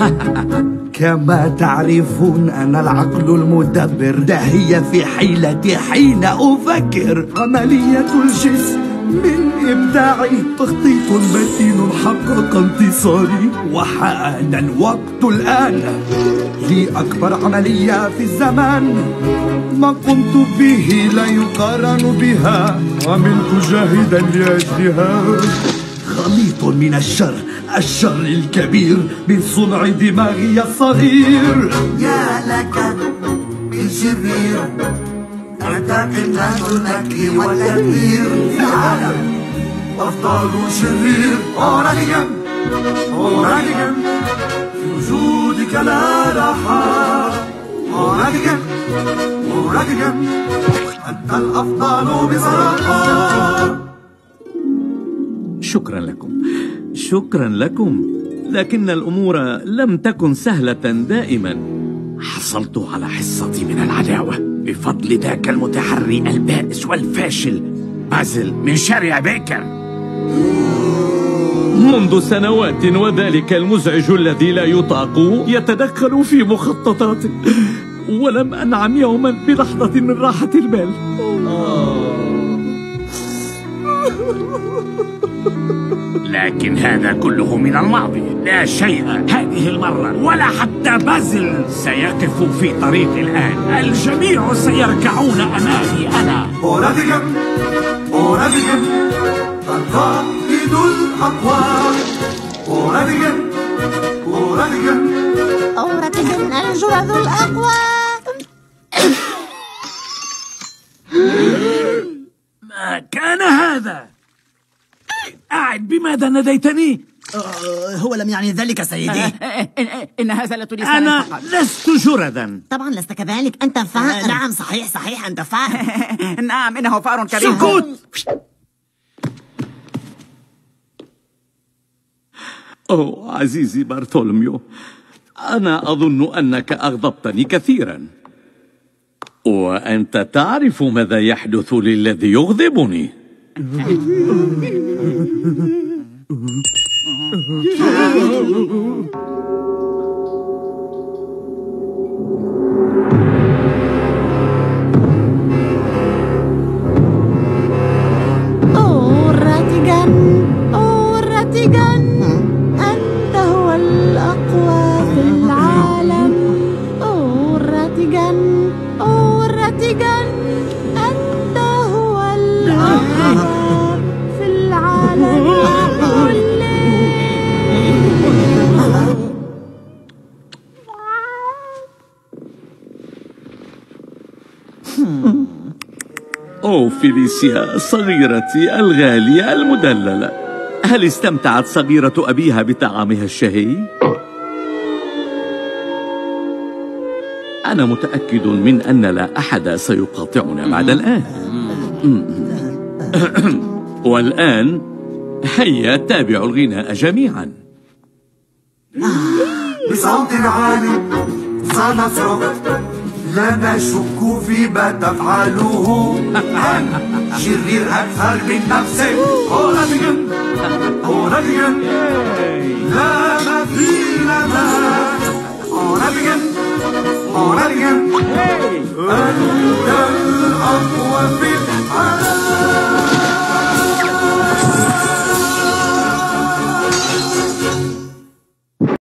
كما تعرفون أنا العقل المدبر، داهية في حيلتي حين أفكر. عملية الجسم من إبداعي، تخطيط متين حقق انتصاري. وحان الوقت الآن لأكبر عملية في الزمان، ما قمت به لا يقارن بها، عملت جاهدا لأجلها. خليط من الشر الكبير من صنع دماغي الصغير. يا لك من شرير، أنت قمة المكر والتدمير في العالم، أفضل شرير. أورانيجن أورانيجن في وجودك لا راحة. أورانيجن أورانيجن أنت الأفضل بصراحة. شكرا لكم، لكن الأمور لم تكن سهلة دائما. حصلت على حصتي من العداوة بفضل ذاك المتحري البائس والفاشل بازل من شارع بيكر منذ سنوات، وذلك المزعج الذي لا يطاق يتدخل في مخططاتي، ولم أنعم يوما بلحظة من راحة البال. لكن هذا كله من الماضي، لا شيء هذه المرة، ولا حتى بازل سيقف في طريقي الآن. الجميع سيركعون أمامي أنا. أورانيجن أورانيجن القائد الأقوى. أورانيجن أورانيجن أورانيجن الجرذ الأقوى. ما كان هذا؟ أعد، بماذا ناديتني؟ هو لم يعني ذلك سيدي. إن هذا لسان أنا فقط. لست جرذا. طبعا لست كذلك، أنت فار. نعم صحيح أنت فار. نعم إنه فار كبير. سكوت. أوه عزيزي بارثولميو، أنا أظن أنك أغضبتني كثيرا، وأنت تعرف ماذا يحدث للذي يغضبني. أورانيجن أنت هو الأقوى في العالم. أورانيجن أنت هو الأقوى في العالم كله. أوه فيليسيا صغيرتي الغالية المدللة، هل استمتعت صغيرة أبيها بطعامها الشهي؟ أنا متأكد من أن لا أحد سيقاطعنا بعد الآن. والآن هيا تابعوا الغناء جميعا. بصوت عالي سنصرخ، لا نشك فيما تفعله. أنت شرير أكثر من نفسك. أورانيجن أورانيجن لا مثيل لك. أورانيجن أورانيجن أنت الأقوى في العالم.